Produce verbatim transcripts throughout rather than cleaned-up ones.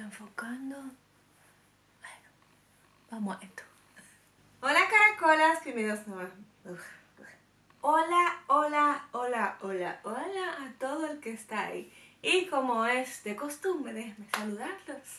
enfocando. Bueno, vamos a esto. Hola caracolas, bienvenidos nuevos. Hola, hola, hola, hola, hola a todo el que está ahí. Y como es de costumbre, déjenme saludarlos.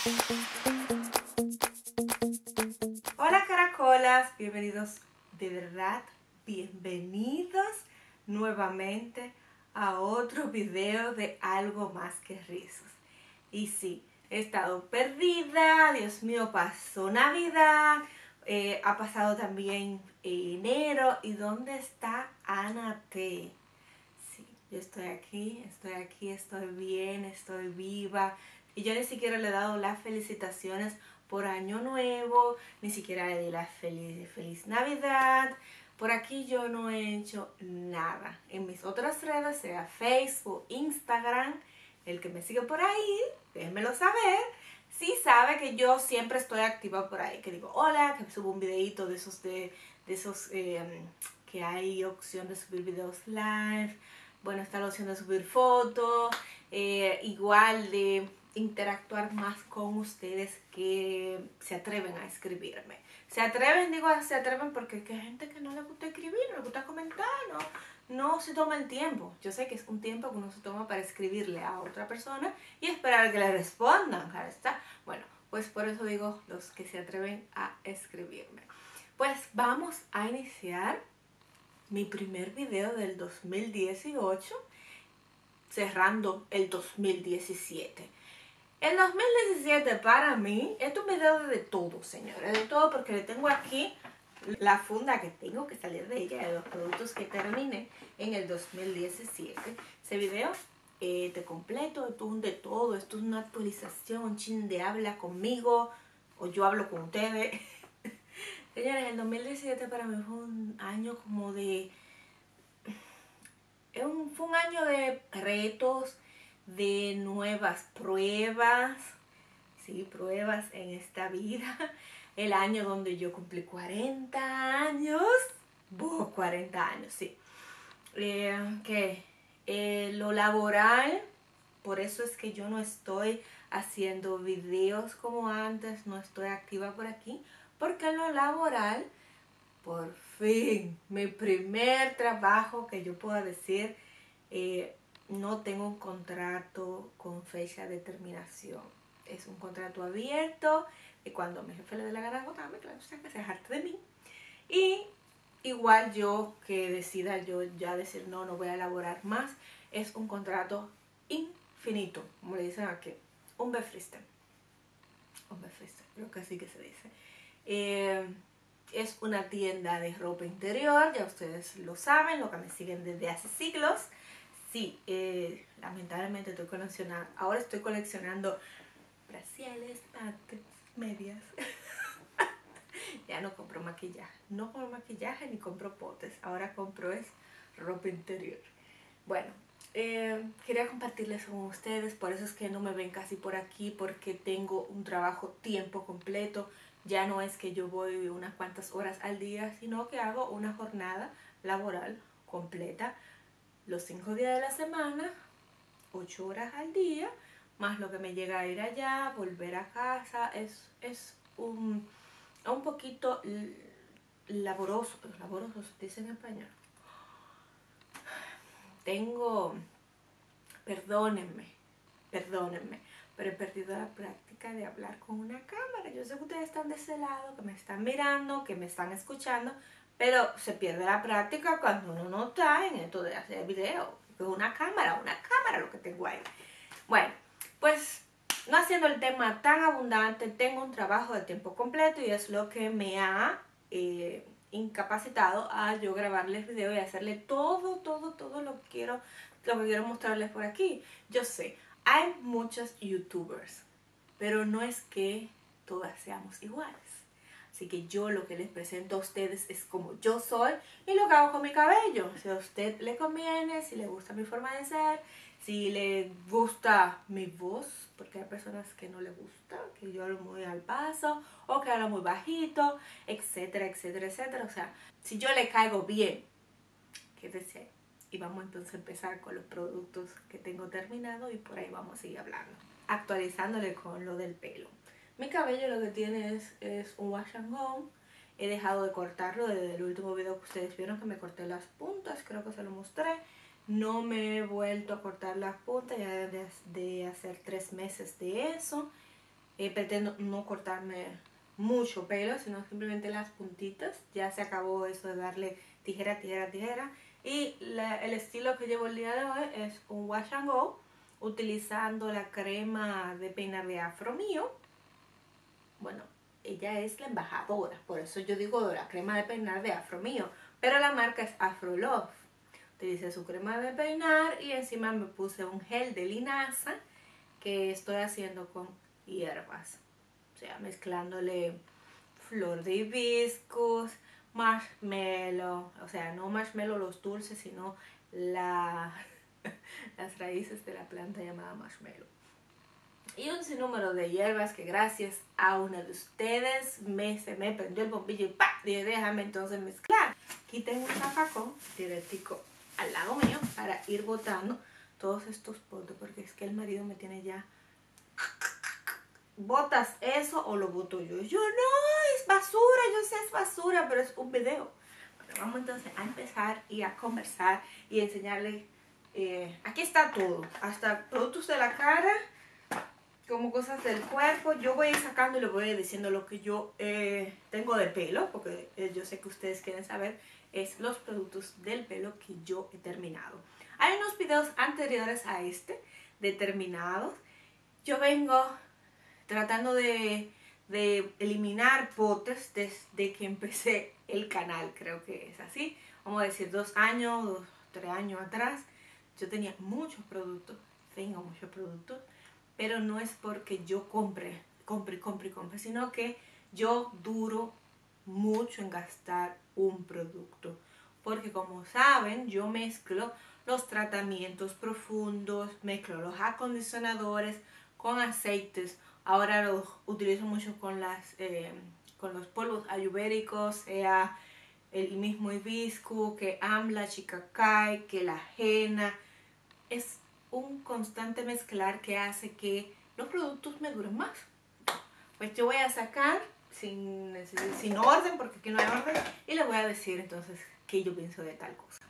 Hola caracolas, bienvenidos, de verdad, bienvenidos nuevamente a otro video de Algo Más que Risas. Y sí, he estado perdida, Dios mío, pasó Navidad, eh, ha pasado también enero. ¿Y dónde está Ana T? Sí, yo estoy aquí, estoy aquí, estoy bien, estoy viva. Y yo ni siquiera le he dado las felicitaciones por Año Nuevo, ni siquiera le di la feliz, feliz Navidad. Por aquí yo no he hecho nada. En mis otras redes, sea Facebook, Instagram, el que me sigue por ahí, déjenmelo saber. Sí sabe que yo siempre estoy activa por ahí, que digo hola, que subo un videito de esos, de, de esos eh, que hay opción de subir videos live. Bueno, está la opción de subir fotos, eh, igual de interactuar más con ustedes que se atreven a escribirme. Se atreven, digo, se atreven porque hay gente que no le gusta escribir, no le gusta comentar, no, no se toma el tiempo. Yo sé que es un tiempo que uno se toma para escribirle a otra persona y esperar que le respondan, claro está. Bueno, pues por eso digo los que se atreven a escribirme. Pues vamos a iniciar mi primer video del dos mil dieciocho, cerrando el dos mil diecisiete. El dos mil diecisiete para mí, esto es un video de todo, señores, de todo, porque le tengo aquí la funda que tengo que salir de ella, de los productos que terminé en el dos mil diecisiete. Ese video eh, de completo, esto es un de todo, esto es una actualización, un chin de habla conmigo, o yo hablo con ustedes. Señores, el dos mil diecisiete para mí fue un año como de... Un, fue un año de retos, de nuevas pruebas, sí, pruebas en esta vida. El año donde yo cumplí cuarenta años. Buh, cuarenta años, sí. Eh, que eh, lo laboral, por eso es que yo no estoy haciendo videos como antes, no estoy activa por aquí, porque en lo laboral, por fin, mi primer trabajo que yo pueda decir, eh, no tengo un contrato con fecha de terminación. Es un contrato abierto y cuando a mi jefe le dé la gana de agotarme, claro, o sea, que se jarte de mí. Y igual yo que decida yo ya decir no, no voy a elaborar más, es un contrato infinito, como le dicen aquí, un befriste. Un befriste, creo que así que se dice. Eh, es una tienda de ropa interior, ya ustedes lo saben, lo que me siguen desde hace siglos. Sí, eh, lamentablemente estoy coleccionando, ahora estoy coleccionando brasieres, panties, medias. Ya no compro maquillaje, no compro maquillaje ni compro potes, ahora compro es ropa interior. Bueno, eh, quería compartirles con ustedes, por eso es que no me ven casi por aquí, porque tengo un trabajo tiempo completo. Ya no es que yo voy unas cuantas horas al día, sino que hago una jornada laboral completa los cinco días de la semana, ocho horas al día, más lo que me llega a ir allá, volver a casa. Es, es un, un poquito laboroso, laboroso se dice en español. Tengo, perdónenme, perdónenme, pero he perdido la práctica de hablar con una cámara. Yo sé que ustedes están de ese lado, que me están mirando, que me están escuchando, pero se pierde la práctica cuando uno no está en esto de hacer video. Con una cámara, una cámara lo que tengo ahí. Bueno, pues no haciendo el tema tan abundante, tengo un trabajo de tiempo completo y es lo que me ha eh, incapacitado a yo grabarles video y hacerle todo, todo, todo lo que quiero, lo que quiero mostrarles por aquí. Yo sé, hay muchos youtubers, pero no es que todas seamos iguales. Así que yo lo que les presento a ustedes es como yo soy y lo que hago con mi cabello. Si a usted le conviene, si le gusta mi forma de ser, si le gusta mi voz, porque hay personas que no les gusta, que yo hablo muy al paso o que hablo muy bajito, etcétera, etcétera, etcétera. O sea, si yo le caigo bien, quédese ahí. Y vamos entonces a empezar con los productos que tengo terminado y por ahí vamos a seguir hablando. actualizándole con lo del pelo. Mi cabello lo que tiene es, es un wash and go. He dejado de cortarlo desde el último video que ustedes vieron que me corté las puntas, creo que se lo mostré. No me he vuelto a cortar las puntas ya de, de hacer tres meses de eso. Eh, pretendo no cortarme mucho pelo, sino simplemente las puntitas. Ya se acabó eso de darle tijera, tijera, tijera. Y la, el estilo que llevo el día de hoy es un wash and go, utilizando la crema de peinar de afro mío. Bueno, ella es la embajadora, por eso yo digo la crema de peinar de afro mío, pero la marca es Afro Love. Utilicé su crema de peinar y encima me puse un gel de linaza que estoy haciendo con hierbas, o sea, mezclándole flor de hibiscus, marshmallow, o sea, no marshmallow los dulces, sino la, las raíces de la planta llamada marshmallow. Y un sinnúmero de hierbas que gracias a una de ustedes me, se me prendió el bombillo y ¡pa! Dije, déjame entonces mezclar. Aquí tengo un zafacón directico al lado mío para ir botando todos estos polvos, porque es que el marido me tiene ya... ¿Botas eso o lo boto yo? Yo, no, es basura, yo sé es basura, pero es un video. Bueno, vamos entonces a empezar y a conversar y enseñarles. Eh, aquí está todo, hasta productos de la cara, como cosas del cuerpo. Yo voy a ir sacando y les voy a ir diciendo lo que yo eh, tengo de pelo, porque eh, yo sé que ustedes quieren saber es los productos del pelo que yo he terminado. Hay unos videos anteriores a este de terminados. Yo vengo tratando de, de eliminar potes desde que empecé el canal, creo que es así. Vamos a decir dos años, dos, tres años atrás. Yo tenía muchos productos, tengo muchos productos, pero no es porque yo compre, compre, compre, compre, sino que yo duro mucho en gastar un producto. Porque como saben, yo mezclo los tratamientos profundos, mezclo los acondicionadores con aceites. Ahora los utilizo mucho con, las, eh, con los polvos ayurvédicos, sea el mismo hibiscus, que amla, chicacay, que la henna. Es un constante mezclar que hace que los productos me duren más. Pues yo voy a sacar sin, sin orden, porque aquí no hay orden, y les voy a decir entonces qué yo pienso de tal cosa.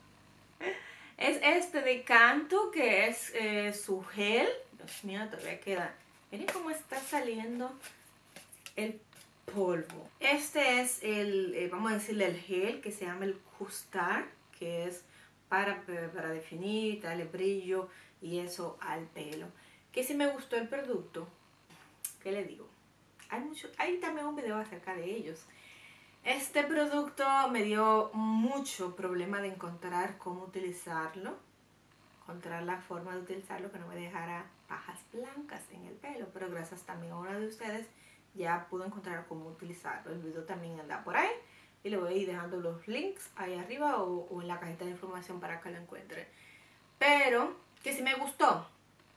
Es este de Cantu, que es eh, su gel. Dios mío, todavía queda. Miren cómo está saliendo el polvo. Este es el, eh, vamos a decirle el gel, que se llama el Custard, que es para, para definir, darle brillo y eso al pelo. Que si me gustó el producto, ¿qué le digo? Hay, mucho, hay también un video acerca de ellos. Este producto me dio mucho problema de encontrar cómo utilizarlo, encontrar la forma de utilizarlo que no me dejara pajas blancas en el pelo, pero gracias también a una de ustedes ya pude encontrar cómo utilizarlo. El video también anda por ahí y le voy a ir dejando los links ahí arriba o, o en la cajita de información para que lo encuentren. Pero que si me gustó,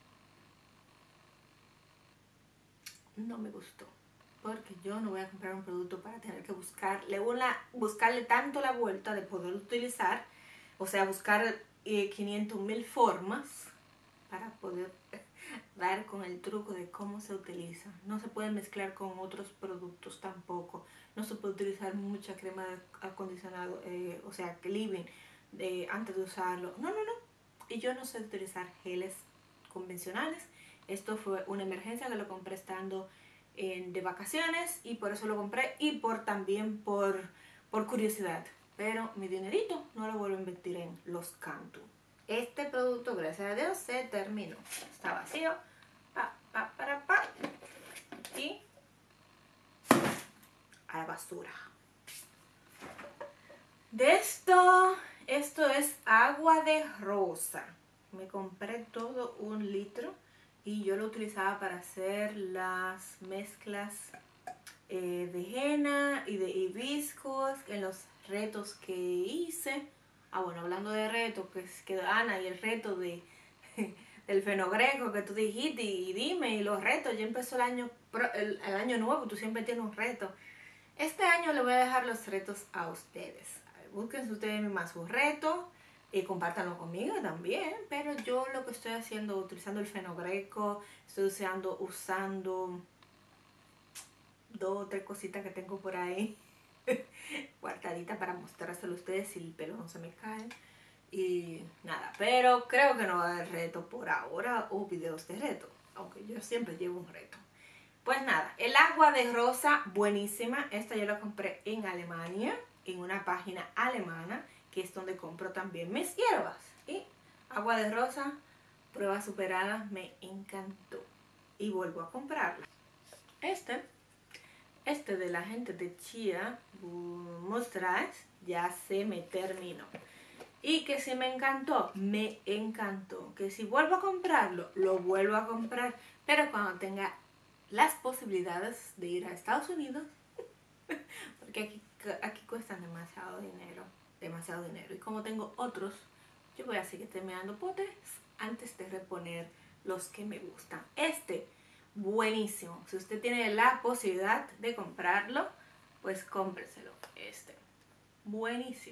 no me gustó. Porque yo no voy a comprar un producto para tener que buscarle, una, buscarle tanto la vuelta de poder utilizar, o sea, buscar eh, quinientas mil formas para poder dar con el truco de cómo se utiliza. No se puede mezclar con otros productos tampoco. No se puede utilizar mucha crema de acondicionado, eh, o sea, leave-in eh, antes de usarlo. No, no, no. Y yo no sé utilizar geles convencionales. Esto fue una emergencia que lo compré estando de vacaciones y por eso lo compré y por también por, por curiosidad, pero mi dinerito no lo vuelvo a invertir en los Cantu. Este producto, gracias a Dios, se terminó. Está vacío, pa, pa, para, pa, y a la basura. De esto, esto es agua de rosa. Me compré todo un litro y yo lo utilizaba para hacer las mezclas eh, de henna y de hibiscus en los retos que hice. Ah, bueno, hablando de retos, pues que Ana, y el reto de, del fenogreco que tú dijiste, y, y dime, y los retos, ya empezó el año, el, el año nuevo, tú siempre tienes un reto. Este año le voy a dejar los retos a ustedes. A ver, busquen ustedes más un reto Y compártanlo conmigo también, pero yo lo que estoy haciendo, utilizando el fenogreco, estoy usando, usando dos o tres cositas que tengo por ahí guardaditas para mostrárselo a ustedes si el pelo no se me cae. Y nada, pero creo que no va a haber reto por ahora o videos de reto, aunque yo siempre llevo un reto. Pues nada, el agua de rosa, buenísima. Esta yo la compré en Alemania, en una página alemana, que es donde compro también mis hierbas. Y agua de rosa, prueba superada, me encantó. Y vuelvo a comprarla. Este, este de la gente de Chia, Moisturize, ya se me terminó. Y que si me encantó, me encantó. Que si vuelvo a comprarlo, lo vuelvo a comprar. Pero cuando tenga las posibilidades de ir a Estados Unidos, porque aquí, aquí cuestan demasiado dinero, demasiado dinero. Y como tengo otros, yo voy a seguir terminando potes antes de reponer los que me gustan. Este, buenísimo. Si usted tiene la posibilidad de comprarlo, pues cómpreselo. Este, buenísimo.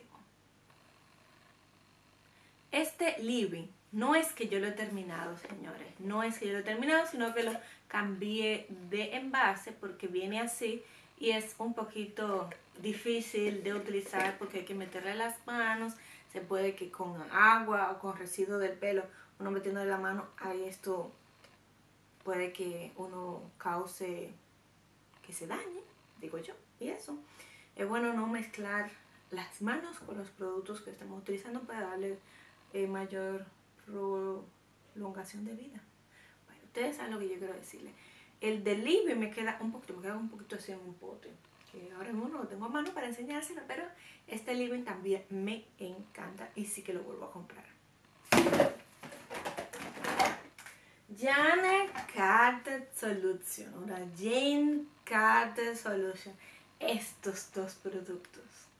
Este living, no es que yo lo he terminado, señores, no es que yo lo he terminado, sino que lo cambié de envase porque viene así y es un poquito difícil de utilizar porque hay que meterle las manos, se puede que con agua o con residuo del pelo, uno metiendo la mano, ahí esto puede que uno cause que se dañe, digo yo, y eso. Es bueno no mezclar las manos con los productos que estamos utilizando para darle eh, mayor prolongación de vida. Bueno, ustedes saben lo que yo quiero decirles. El de Living me queda un poquito, me queda un poquito así en un pote. Que ahora mismo no lo tengo a mano para enseñárselo, pero este Living también me encanta y sí que lo vuelvo a comprar. Jane Carter Solution, ahora Jane Carter Solution. Estos dos productos.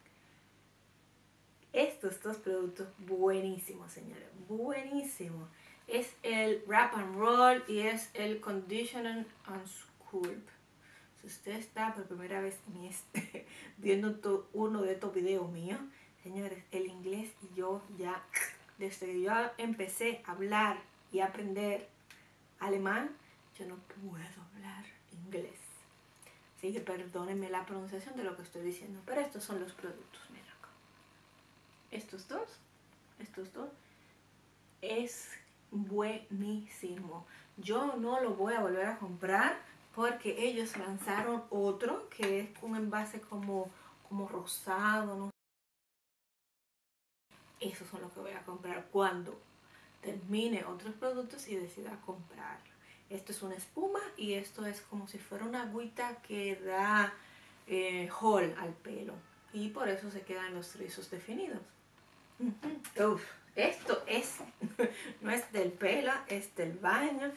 Estos dos productos buenísimos, señores, buenísimos. Es el Wrap and Roll y es el Conditioner and Sculpt. Si usted está por primera vez en este, viendo uno de estos videos míos, señores, el inglés y yo ya, desde que yo empecé a hablar y a aprender alemán, yo no puedo hablar inglés. Así que perdónenme la pronunciación de lo que estoy diciendo, pero estos son los productos, miren acá. Estos dos, estos dos, es buenísimo. Yo no lo voy a volver a comprar porque ellos lanzaron otro que es un envase como, como rosado, ¿no? Esos son los que voy a comprar cuando termine otros productos y decida comprarlo. Esto es una espuma y esto es como si fuera una agüita que da eh, hold al pelo. Y por eso se quedan los rizos definidos. Uh-huh. Uf, esto es, no es del pelo, es del baño.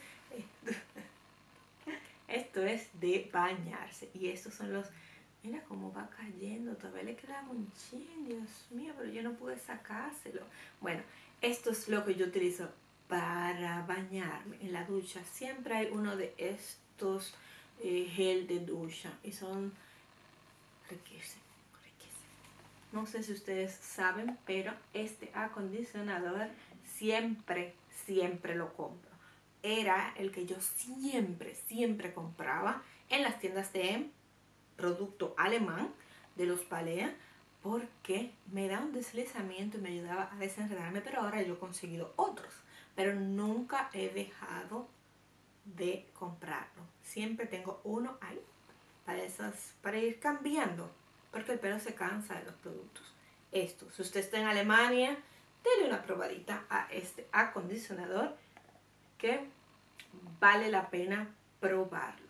Esto es de bañarse. Y estos son los, mira cómo va cayendo, todavía le queda un chin, Dios mío, pero yo no pude sacárselo. Bueno, esto es lo que yo utilizo para bañarme en la ducha. Siempre hay uno de estos eh, gel de ducha y son riquísimos. No sé si ustedes saben, pero este acondicionador siempre, siempre lo compro. Era el que yo siempre, siempre compraba en las tiendas de producto alemán de los Balea porque me da un deslizamiento y me ayudaba a desenredarme, pero ahora yo he conseguido otros. Pero nunca he dejado de comprarlo. Siempre tengo uno ahí para, esas, para ir cambiando. Porque el pelo se cansa de los productos. Esto, si usted está en Alemania, denle una probadita a este acondicionador que vale la pena probarlo.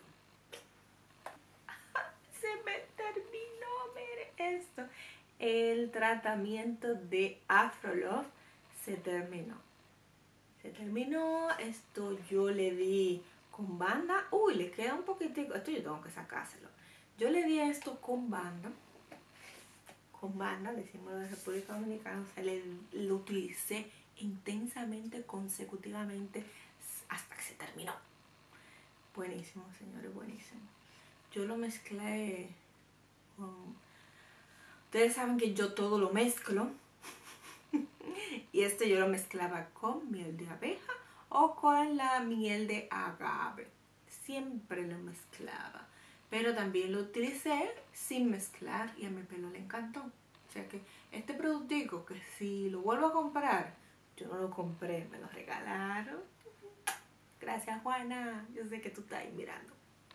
Se me terminó, mire esto. El tratamiento de Afro Love se terminó. Se terminó, esto yo le di con banda. Uy, le queda un poquitico, esto yo tengo que sacárselo. Yo le di a esto con banda. Con banda, decimos de República Dominicana, o sea, le, lo utilicé intensamente, consecutivamente, hasta que se terminó. Buenísimo, señores, buenísimo. Yo lo mezclé con... Ustedes saben que yo todo lo mezclo. Y Y este yo lo mezclaba con miel de abeja o con la miel de agave. Siempre lo mezclaba. Pero también lo utilicé sin mezclar y a mi pelo le encantó. O sea que este productico, que si lo vuelvo a comprar, yo no lo compré, me lo regalaron. Gracias, Juana. Yo sé que tú estás ahí mirando.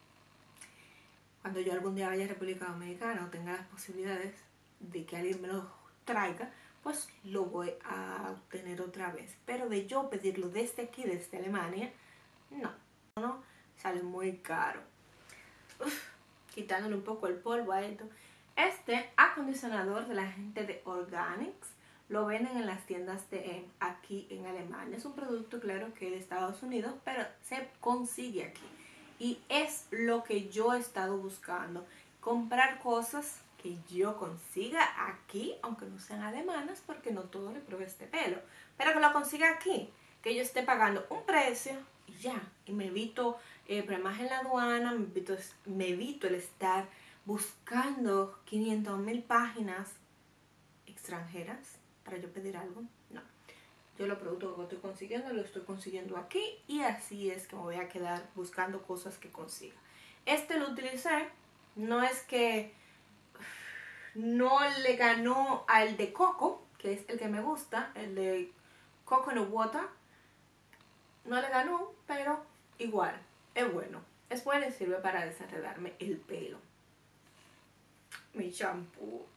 Cuando yo algún día vaya a República Dominicana o tenga las posibilidades de que alguien me lo traiga, pues lo voy a obtener otra vez. Pero de yo pedirlo desde aquí, desde Alemania, no, no, sale muy caro. Uf, quitándole un poco el polvo a esto. Este acondicionador de la gente de Organics lo venden en las tiendas de aquí en Alemania. Es un producto, claro, que es de Estados Unidos, pero se consigue aquí. Y es lo que yo he estado buscando. Comprar cosas que yo consiga aquí, aunque no sean alemanas, porque no todo le pruebe este pelo. Pero que lo consiga aquí, que yo esté pagando un precio y ya. Y me evito eh, problemas en la aduana, me evito, me evito el estar buscando quinientas mil páginas extranjeras para yo pedir algo. No. Yo los productos que estoy consiguiendo, lo estoy consiguiendo aquí y así es que me voy a quedar buscando cosas que consiga. Este lo utilicé, no es que no le ganó al de coco, que es el que me gusta, el de Coconut Water. No le ganó, pero igual, es bueno. Es bueno y sirve para desenredarme el pelo. Mi shampoo.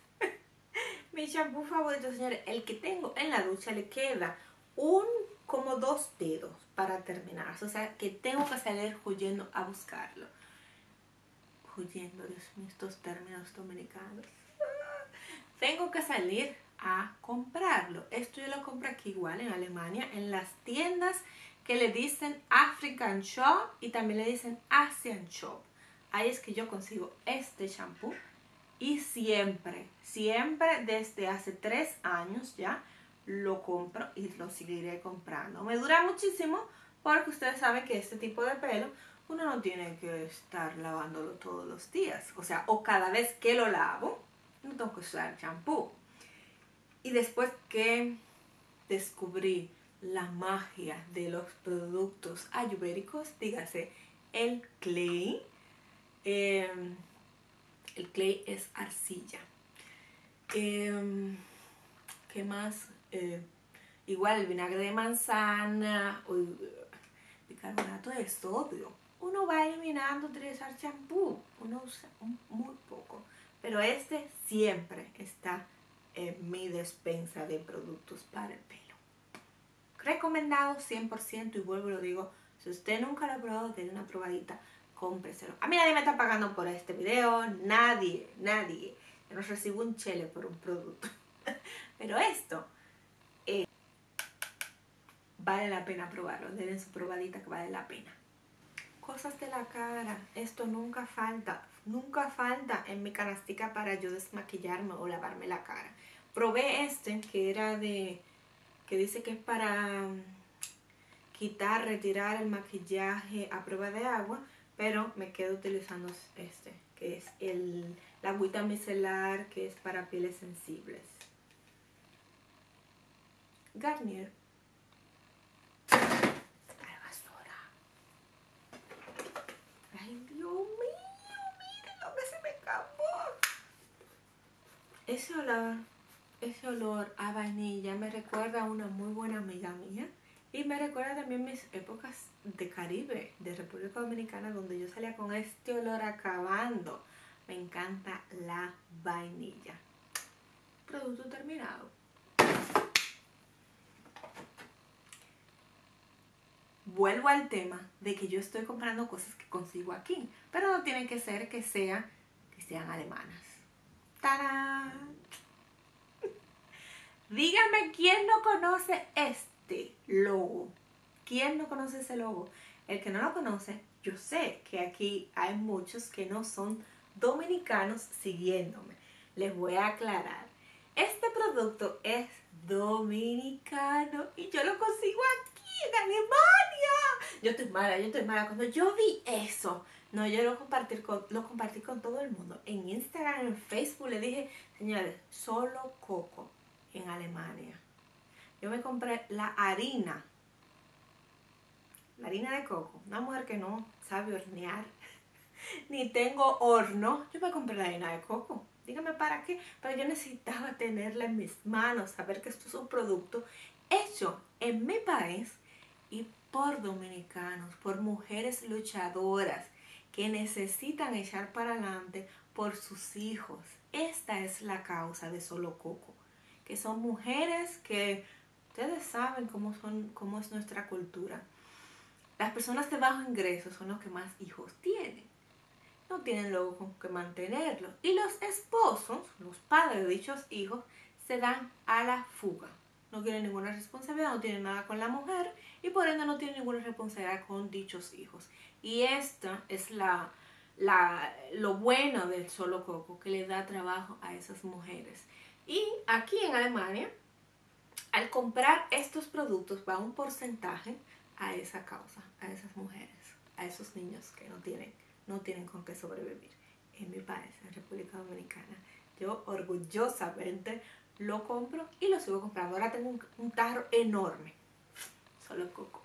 Mi shampoo favorito, señores, el que tengo en la ducha, le queda un, como dos dedos para terminar. O sea, que tengo que salir huyendo a buscarlo. Huyendo, Dios mío, estos términos dominicanos. Tengo que salir a comprarlo. Esto yo lo compro aquí igual en Alemania, en las tiendas que le dicen African Shop y también le dicen Asian Shop. Ahí es que yo consigo este shampoo. Y siempre, siempre desde hace tres años ya lo compro y lo seguiré comprando. Me dura muchísimo porque ustedes saben que este tipo de pelo uno no tiene que estar lavándolo todos los días. O sea, o cada vez que lo lavo, no tengo que usar champú. Y después que descubrí la magia de los productos ayurvédicos, dígase el clay, eh, el clay es arcilla. Eh, ¿Qué más? Eh, igual el vinagre de manzana o el bicarbonato de sodio. Uno va eliminando utilizar champú. Uno usa muy poco. Pero este siempre está en mi despensa de productos para el pelo. Recomendado cien por ciento y vuelvo y lo digo. Si usted nunca lo ha probado, denle una probadita. Cómpreselo. A mí nadie me está pagando por este video, nadie, nadie. Yo no recibo un chele por un producto. Pero esto eh, vale la pena probarlo. Denle su probadita que vale la pena. Cosas de la cara. Esto nunca falta. Nunca falta en mi canastica para yo desmaquillarme o lavarme la cara. Probé este que era de... que dice que es para quitar, retirar el maquillaje a prueba de agua. Pero me quedo utilizando este, que es el, la agüita micelar, que es para pieles sensibles. Garnier. A la basura. Ay, Dios mío, miren lo que se me escapó. Ese olor, ese olor a vainilla me recuerda a una muy buena amiga mía. Y me recuerda también mis épocas de Caribe, de República Dominicana, donde yo salía con este olor acabando. Me encanta la vainilla. Producto terminado. Vuelvo al tema de que yo estoy comprando cosas que consigo aquí. Pero no tiene que ser que, sea, que sean alemanas. ¡Tarán! Díganme quién no conoce esto. Este logo. ¿Quién no conoce ese logo? El que no lo conoce, yo sé que aquí hay muchos que no son dominicanos siguiéndome. Les voy a aclarar. Este producto es dominicano y yo lo consigo aquí en Alemania. Yo estoy mala, yo estoy mala. Cuando yo vi eso, no, yo lo compartí con, lo compartí con todo el mundo. En Instagram, en Facebook, le dije, señores, solo coco en Alemania. Yo me compré la harina, la harina de coco. Una mujer que no sabe hornear, ni tengo horno, yo me compré la harina de coco. Dígame para qué, pero yo necesitaba tenerla en mis manos, saber que esto es un producto hecho en mi país y por dominicanos, por mujeres luchadoras que necesitan echar para adelante por sus hijos. Esta es la causa de Solo Coco, que son mujeres que ustedes saben cómo, son, cómo es nuestra cultura. Las personas de bajo ingreso son los que más hijos tienen. No tienen luego con qué mantenerlos. Y los esposos, los padres de dichos hijos, se dan a la fuga. No tienen ninguna responsabilidad, no tienen nada con la mujer y por ende no tienen ninguna responsabilidad con dichos hijos. Y esta es la, la, lo bueno del Solo Coco, que le da trabajo a esas mujeres. Y aquí en Alemania, al comprar estos productos va un porcentaje a esa causa, a esas mujeres, a esos niños que no tienen, no tienen con qué sobrevivir. En mi país, en República Dominicana, yo orgullosamente lo compro y lo sigo comprando. Ahora tengo un, un tarro enorme, Solo Coco.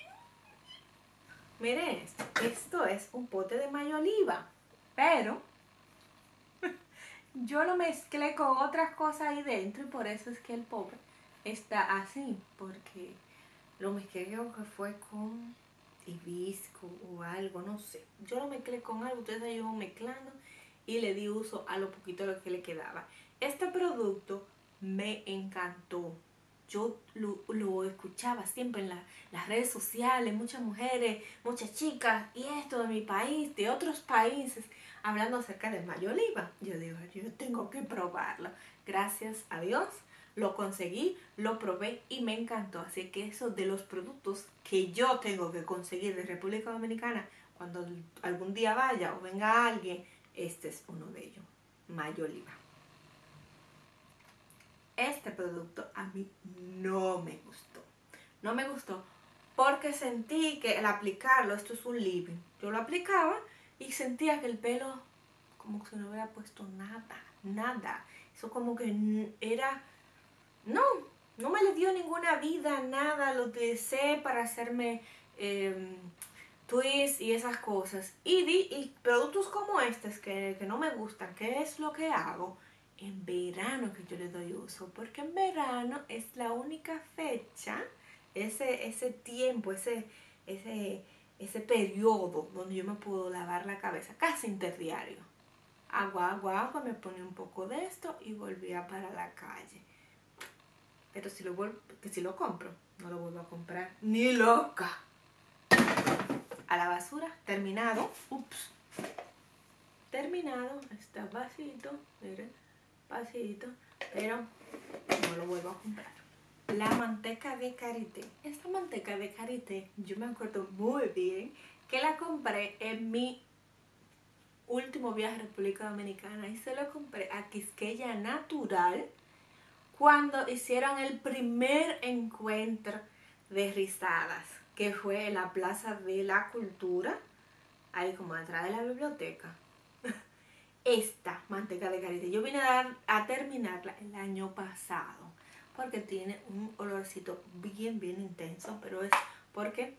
Miren esto, esto es un pote de mayo oliva, pero yo lo mezclé con otras cosas ahí dentro y por eso es que el pobre está así, porque lo mezclé, creo que fue con hibisco o algo, no sé. Yo lo mezclé con algo, ustedes ayudan mezclando y le di uso a lo poquito lo que le quedaba. Este producto me encantó. Yo lo, lo escuchaba siempre en la, las redes sociales, muchas mujeres, muchas chicas, y esto de mi país, de otros países, hablando acerca del mayo oliva. Yo digo, yo tengo que probarlo. Gracias a Dios lo conseguí, lo probé y me encantó. Así que eso de los productos que yo tengo que conseguir de República Dominicana, cuando algún día vaya o venga alguien, este es uno de ellos, mayo oliva. Este producto a mí no me gustó. No me gustó porque sentí que al aplicarlo, esto es un leave-in, yo lo aplicaba y sentía que el pelo como que no hubiera puesto nada, nada. Eso como que era... No, no me le dio ninguna vida, nada. Lo utilicé para hacerme eh, twists y esas cosas. Y, di, y productos como estos que, que no me gustan, ¿qué es lo que hago? En verano que yo le doy uso. Porque en verano es la única fecha, ese, ese tiempo, ese, ese, ese periodo donde yo me puedo lavar la cabeza, casi interdiario. Agua, agua, agua, me ponía un poco de esto y volvía para la calle. Pero si lo, vuelvo, que si lo compro, no lo vuelvo a comprar. ¡Ni loca! A la basura, terminado. Ups. Terminado. Está vacío. Miren, vacío. Pero no lo vuelvo a comprar. La manteca de karité. Esta manteca de karité, yo me acuerdo muy bien que la compré en mi último viaje a República Dominicana. Y se lo compré a Quisqueya Natural, cuando hicieron el primer encuentro de risadas, que fue en la Plaza de la Cultura, ahí como atrás de la biblioteca. Esta manteca de karité, yo vine a, dar, a terminarla el año pasado, porque tiene un olorcito bien, bien intenso, pero es porque,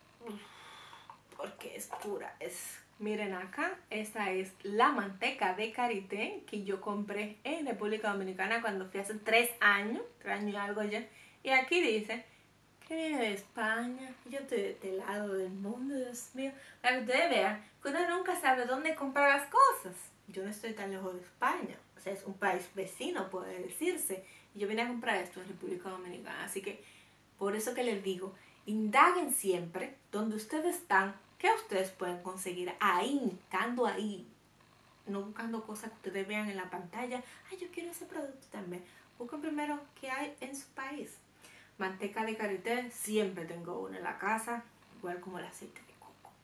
porque es pura, es... Miren acá, esta es la manteca de karité que yo compré en República Dominicana cuando fui hace tres años, tres años y algo ya. Y aquí dice que viene de España. Yo estoy de este lado del mundo, Dios mío. Para que ustedes vean que uno nunca sabe dónde comprar las cosas. Yo no estoy tan lejos de España. O sea, es un país vecino, puede decirse. Y yo vine a comprar esto en República Dominicana. Así que, por eso que les digo, indaguen siempre donde ustedes están, que ustedes pueden conseguir ahí, estando ahí, no buscando cosas que ustedes vean en la pantalla. Ay, yo quiero ese producto también. Busquen primero qué hay en su país. Manteca de karité, siempre tengo una en la casa, igual como el aceite de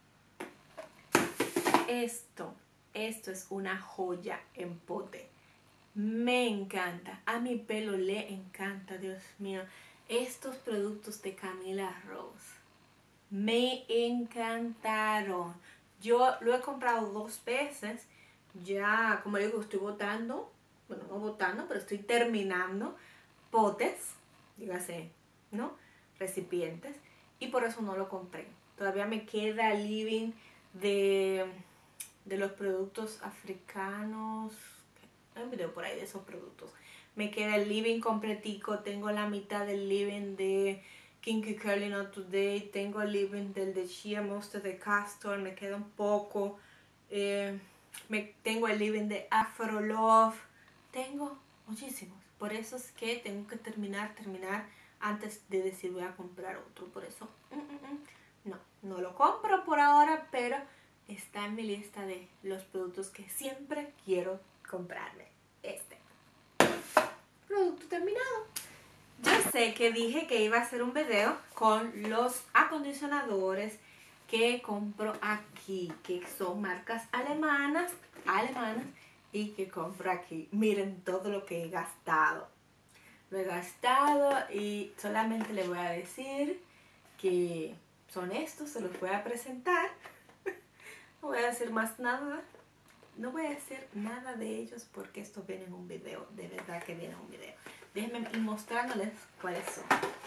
coco. Esto, esto es una joya en pote. Me encanta, a mi pelo le encanta, Dios mío. Estos productos de Camila Rose me encantaron. Yo lo he comprado dos veces. Ya, como digo, estoy botando, bueno, no botando, pero estoy terminando potes, dígase, ¿no? Recipientes, y por eso no lo compré. Todavía me queda el living de, de los productos africanos. Hay un video por ahí de esos productos. Me queda el living completico, tengo la mitad del living de Kinky Curly Not Today, tengo el living del de Shea Moisture de Castor, me queda un poco. Eh, me, tengo el living de Afro Love, tengo muchísimos. Por eso es que tengo que terminar, terminar antes de decir voy a comprar otro. Por eso, mm, mm, mm, no, no lo compro por ahora, pero está en mi lista de los productos que siempre quiero comprarme. Este producto terminado. Yo sé que dije que iba a hacer un video con los acondicionadores que compro aquí, que son marcas alemanas, alemanas y que compro aquí. Miren todo lo que he gastado. Lo he gastado y solamente les voy a decir que son estos, se los voy a presentar. No voy a decir más nada. No voy a decir nada de ellos porque esto viene en un video. De verdad que viene en un video. Déjenme ir mostrándoles cuáles son.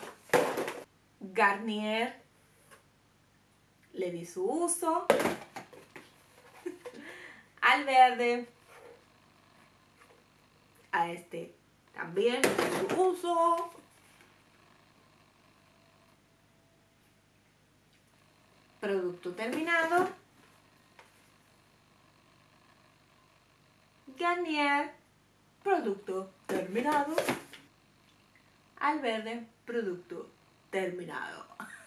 Garnier. Le di su uso. Al verde. A este también le di su uso. Producto terminado. Garnier. Producto terminado. Al verde, producto terminado.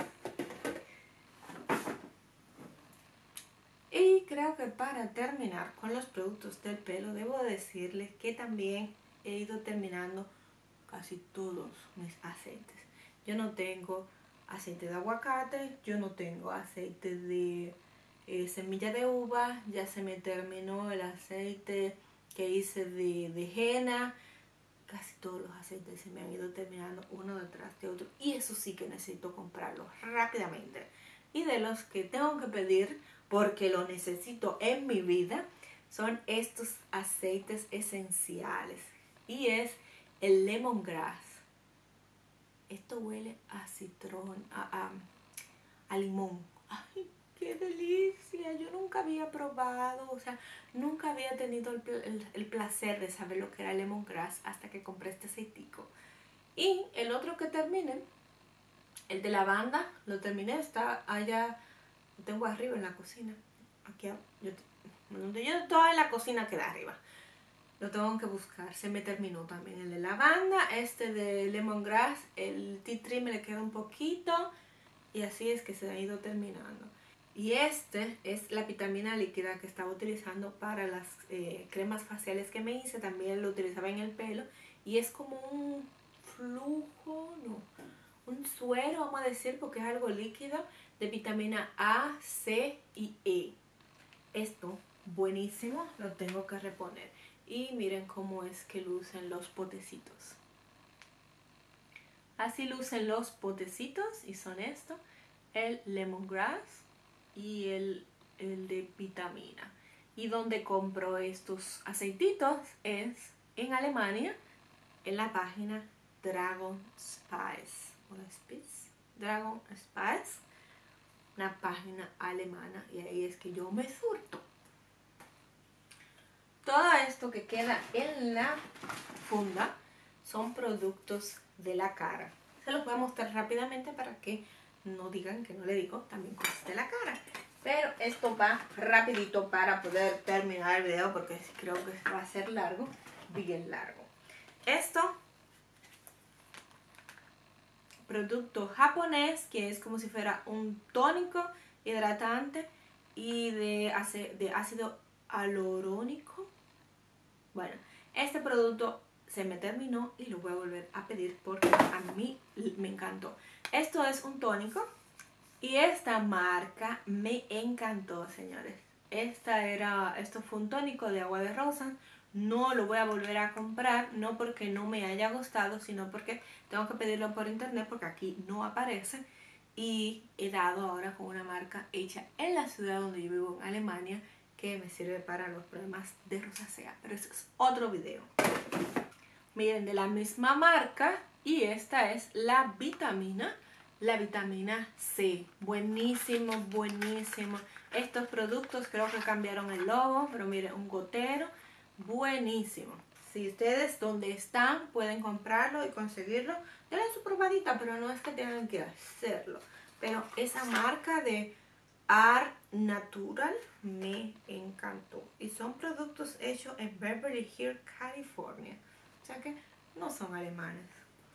Y creo que para terminar con los productos del pelo, debo decirles que también he ido terminando casi todos mis aceites. Yo no tengo aceite de aguacate, yo no tengo aceite de eh, semilla de uva, ya se me terminó el aceite que hice de, de henna. Casi todos los aceites se me han ido terminando uno detrás de otro. Y eso sí que necesito comprarlos rápidamente. Y de los que tengo que pedir porque lo necesito en mi vida son estos aceites esenciales. Y es el lemongrass. Esto huele a citrón, a, a, a limón. ¡Ay, qué delicia! Yo nunca había probado, o sea, nunca había tenido el, el, el placer de saber lo que era lemongrass hasta que compré este aceitico. Y el otro que terminé, el de lavanda, lo terminé, está allá, lo tengo arriba en la cocina. Aquí, yo, donde yo estoy en la cocina queda arriba. Lo tengo que buscar, se me terminó también el de lavanda, este de lemongrass, el tea tree me le queda un poquito y así es que se ha ido terminando. Y este es la vitamina líquida que estaba utilizando para las eh, cremas faciales que me hice, también lo utilizaba en el pelo y es como un flujo, no, un suero vamos a decir porque es algo líquido de vitamina A, C y E. Esto buenísimo, lo tengo que reponer. Y miren cómo es que lucen los potecitos. Así lucen los potecitos y son estos, el lemongrass y el, el de vitamina. Y donde compro estos aceititos es en Alemania, en la página Dragon Spice. ¿O Spice? Dragon Spice, una página alemana y ahí es que yo me surto. Todo esto que queda en la funda son productos de la cara. Se los voy a mostrar rápidamente para que no digan que no le digo también cosas de la cara. Pero esto va rapidito para poder terminar el video porque creo que va a ser largo, bien largo. Esto, producto japonés que es como si fuera un tónico hidratante y de, de ácido hialurónico. Bueno, este producto se me terminó y lo voy a volver a pedir porque a mí me encantó. Esto es un tónico y esta marca me encantó, señores. Esta era, esto fue un tónico de agua de rosa. No lo voy a volver a comprar, no porque no me haya gustado, sino porque tengo que pedirlo por internet porque aquí no aparece. Y he dado ahora con una marca hecha en la ciudad donde yo vivo, en Alemania, que me sirve para los problemas de rosacea, pero eso es otro video. Miren, de la misma marca Y esta es la vitamina, la vitamina C. Buenísimo, buenísimo. Estos productos creo que cambiaron el logo, pero miren, un gotero, buenísimo. Si ustedes donde están pueden comprarlo y conseguirlo, denle su probadita, pero no es que tengan que hacerlo. Pero esa marca de Art Natural me encantó. Y son productos hechos en Beverly Hills, California. O sea que no son alemanes.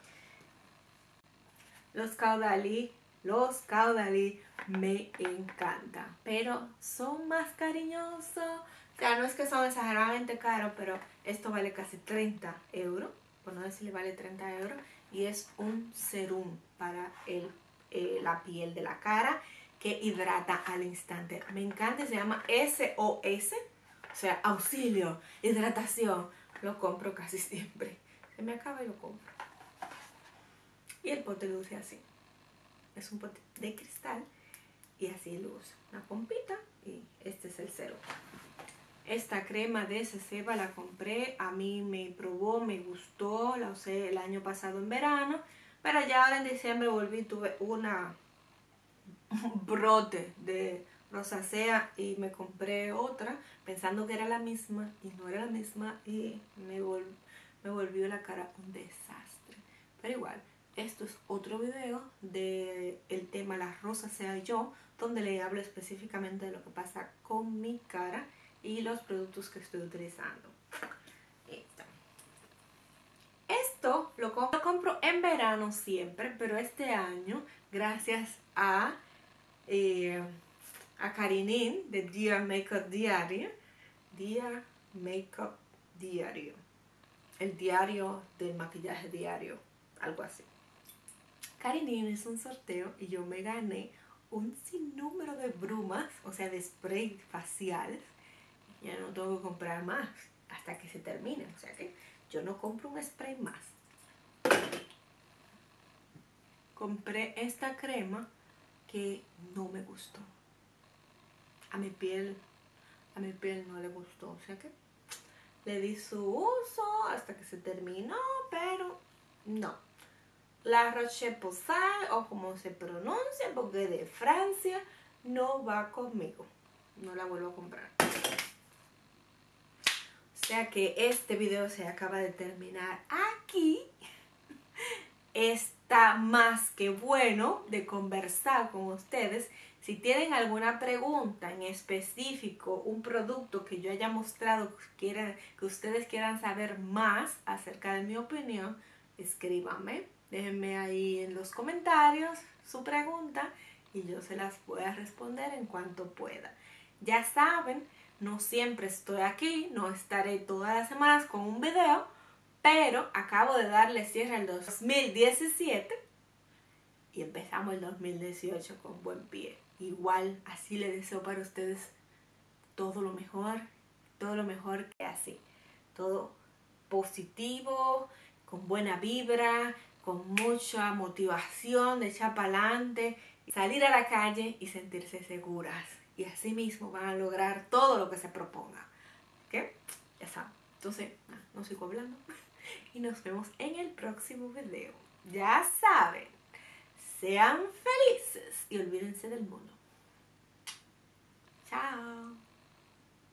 Los Caudalie, los Caudalie me encantan, pero son más cariñosos. O sea, no es que son exageradamente caros, pero esto vale casi treinta euros, por no decirle vale treinta euros, y es un serum para el, eh, la piel de la cara que hidrata al instante. Me encanta, se llama S O S, o sea, auxilio, hidratación. Lo compro casi siempre. Se me acaba y lo compro. Y el pote luce así. Es un pote de cristal y así luce. Una pompita y este es el cero. Esta crema de Seseba la compré, a mí me probó, me gustó, la usé el año pasado en verano, pero ya ahora en diciembre volví, tuve una un brote de rosácea y me compré otra pensando que era la misma y no era la misma y me, vol me volvió la cara un desastre. Pero igual, esto es otro video del tema la rosácea y yo, donde le hablo específicamente de lo que pasa con mi cara y los productos que estoy utilizando. Esto, Esto lo, comp lo compro en verano siempre, pero este año, gracias a, eh, a Karinin de Dear Makeup Diario, Dear Makeup Diario, el diario del maquillaje diario, algo así. Karinin hizo un sorteo y yo me gané un sinnúmero de brumas, o sea, de spray faciales. Ya no tengo que comprar más hasta que se termine, o sea que yo no compro un spray más. Compré esta crema que no me gustó. A mi piel, a mi piel no le gustó, o sea que le di su uso hasta que se terminó, pero no. La Roche-Posay, o como se pronuncia, porque de Francia, no va conmigo. No la vuelvo a comprar. O sea que este video se acaba de terminar aquí. Está más que bueno de conversar con ustedes. Si tienen alguna pregunta en específico, un producto que yo haya mostrado, que, quieran, que ustedes quieran saber más acerca de mi opinión, escríbanme. Déjenme ahí en los comentarios su pregunta y yo se las voy a responder en cuanto pueda. Ya saben, no siempre estoy aquí, no estaré todas las semanas con un video, pero acabo de darle cierre al dos mil diecisiete y empezamos el dos mil dieciocho con buen pie. Igual, así le deseo para ustedes todo lo mejor, todo lo mejor que así. Todo positivo, con buena vibra, con mucha motivación de echar para adelante, salir a la calle y sentirse seguras. Y así mismo van a lograr todo lo que se proponga. ¿Ok? Ya saben. Entonces, no, no sigo hablando. Y nos vemos en el próximo video. Ya saben, sean felices y olvídense del mundo. Chao.